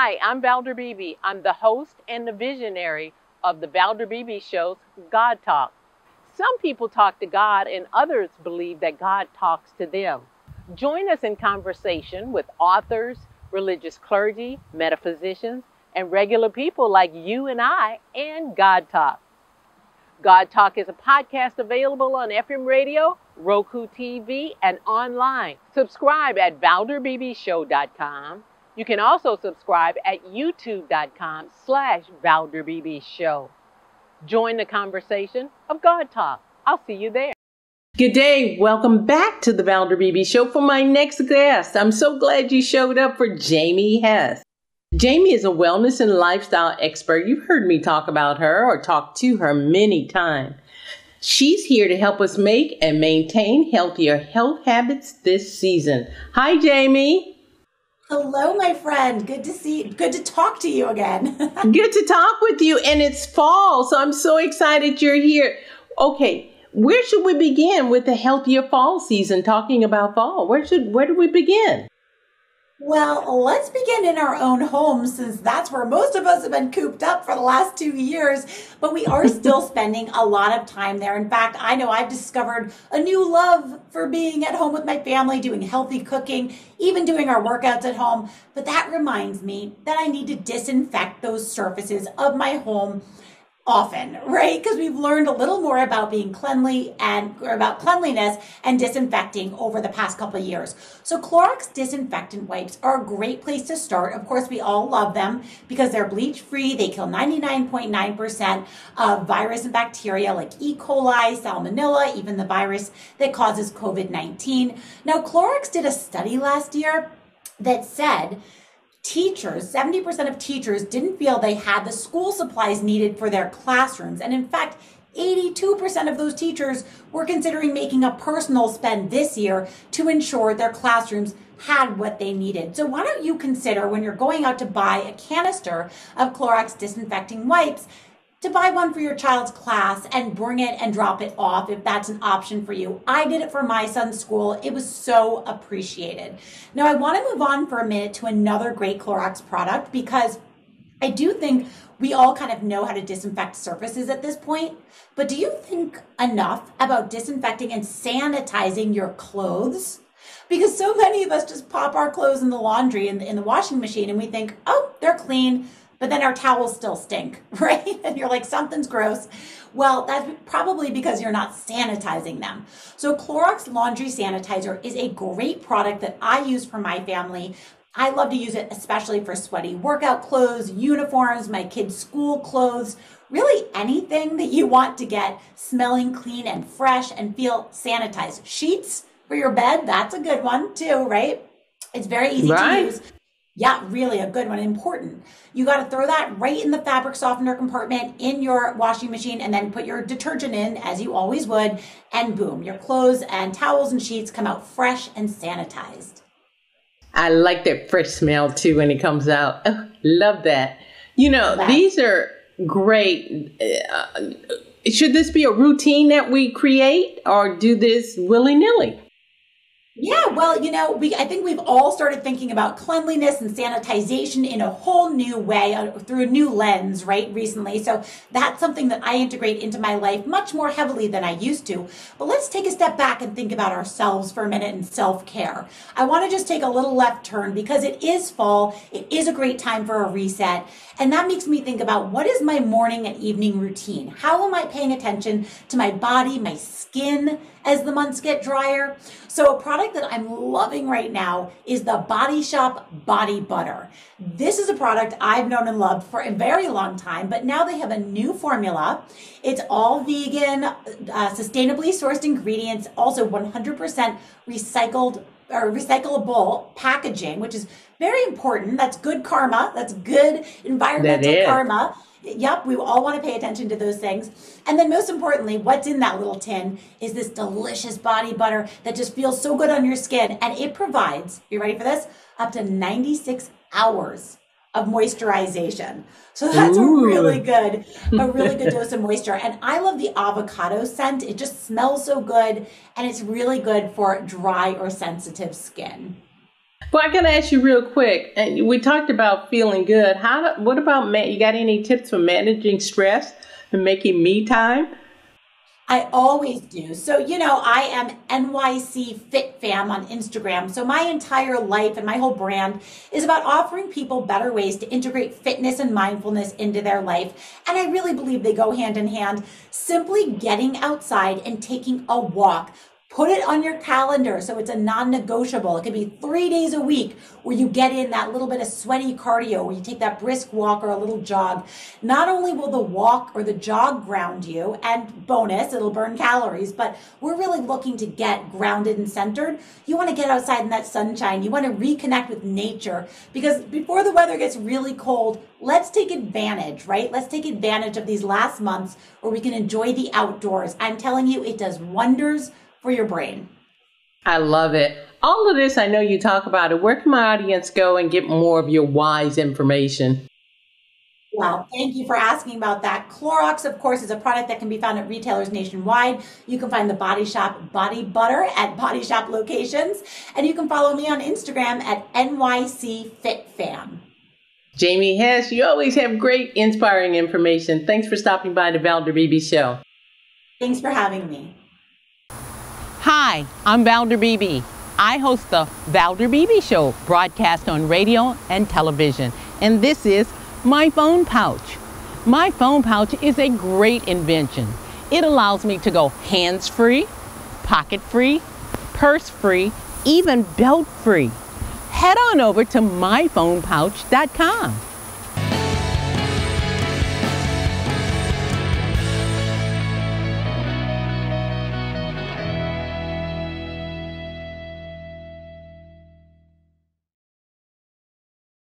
Hi, I'm Valder Beebe. I'm the host and the visionary of the Valder Beebe Show's God Talk. Some people talk to God and others believe that God talks to them. Join us in conversation with authors, religious clergy, metaphysicians, and regular people like you and I and God Talk. God Talk is a podcast available on FM radio, Roku TV, and online. Subscribe at ValderBeebeShow.com. You can also subscribe at YouTube.com/ValderBeebeShow. Join the conversation of God Talk. I'll see you there. Good day. Welcome back to the Valder Beebe Show for my next guest. I'm so glad you showed up for Jamie Hess. Jamie is a wellness and lifestyle expert. You've heard me talk about her or talk to her many times. She's here to help us make and maintain healthier health habits this season. Hi, Jamie. Hello, my friend. Good to talk to you again. Good to talk with you. And it's fall, so I'm so excited you're here. Okay, where should we begin with the healthier fall season, talking about fall? Where do we begin? Well, let's begin in our own homes, since that's where most of us have been cooped up for the last 2 years, but we are still spending a lot of time there. In fact, I know I've discovered a new love for being at home with my family, doing healthy cooking, even doing our workouts at home. But that reminds me that I need to disinfect those surfaces of my home often, right? Because we've learned a little more about being cleanly or about cleanliness and disinfecting over the past couple of years. So Clorox disinfectant wipes are a great place to start. Of course, we all love them because they're bleach-free. They kill 99.9% of virus and bacteria like E. coli, salmonella, even the virus that causes COVID-19. Now, Clorox did a study last year that said 70% of teachers didn't feel they had the school supplies needed for their classrooms. And in fact, 82% of those teachers were considering making a personal spend this year to ensure their classrooms had what they needed. So why don't you consider, when you're going out to buy a canister of Clorox disinfecting wipes, to buy one for your child's class and bring it and drop it off if that's an option for you. I did it for my son's school. It was so appreciated. Now, I want to move on for a minute to another great Clorox product, because I do think we all kind of know how to disinfect surfaces at this point. But do you think enough about disinfecting and sanitizing your clothes? Because so many of us just pop our clothes in the laundry, in the washing machine, and we think, oh, they're clean. But then our towels still stink, right? And you're like, something's gross. Well, that's probably because you're not sanitizing them. So Clorox Laundry Sanitizer is a great product that I use for my family. I love to use it especially for sweaty workout clothes, uniforms, my kids' school clothes, really anything that you want to get smelling clean and fresh and feel sanitized. Sheets for your bed, that's a good one too, right? It's very easy to use. Yeah, really a good one. Important. You got to throw that right in the fabric softener compartment in your washing machine, and then put your detergent in, as you always would, and boom, your clothes and towels and sheets come out fresh and sanitized. I like that fresh smell too when it comes out. Oh, love that. You know, these are great. Should this be a routine that we create, or do this willy-nilly? Yeah, well, I think we've all started thinking about cleanliness and sanitization in a whole new way, through a new lens, right, recently. So that's something that I integrate into my life much more heavily than I used to. But let's take a step back and think about ourselves for a minute and self-care. I want to just take a little left turn, because it is fall. It is a great time for a reset. And that makes me think about, what is my morning and evening routine? How am I paying attention to my body, my skin, as the months get drier? So a product that I'm loving right now is the Body Shop Body Butter. This is a product I've known and loved for a very long time, but now they have a new formula. It's all vegan, sustainably sourced ingredients, also 100% recycled or recyclable packaging, which is very important. That's good karma. That's good environmental karma. Yep, we all want to pay attention to those things. And then most importantly, what's in that little tin is this delicious body butter that just feels so good on your skin. And it provides, you ready for this? Up to 96 hours of moisturization. So that's a really good dose of moisture. And I love the avocado scent. It just smells so good. And it's really good for dry or sensitive skin. Well, I got to ask you real quick. And we talked about feeling good. What about you got any tips for managing stress and making me time? I always do. So, I am NYC Fit Fam on Instagram. So my entire life and my whole brand is about offering people better ways to integrate fitness and mindfulness into their life. And I really believe they go hand in hand. Simply getting outside and taking a walk. Put it on your calendar so it's a non-negotiable. It could be 3 days a week where you get in that little bit of sweaty cardio, where you take that brisk walk or a little jog. Not only will the walk or the jog ground you, and bonus, it'll burn calories, but we're really looking to get grounded and centered. You want to get outside in that sunshine. You want to reconnect with nature, because before the weather gets really cold, let's take advantage, right? Let's take advantage of these last months where we can enjoy the outdoors. I'm telling you, it does wonders for your brain. I love it. All of this, I know you talk about it. Where can my audience go and get more of your wise information? Well, thank you for asking about that. Clorox, of course, is a product that can be found at retailers nationwide. You can find the Body Shop Body Butter at Body Shop locations. And you can follow me on Instagram at NYC Fit Fam. Jamie Hess, you always have great, inspiring information. Thanks for stopping by the Valder Beebe Show. Thanks for having me. Hi, I'm Valder Beebe. I host the Valder Beebe Show, broadcast on radio and television. And this is my phone pouch. My phone pouch is a great invention. It allows me to go hands-free, pocket-free, purse-free, even belt-free. Head on over to myphonepouch.com.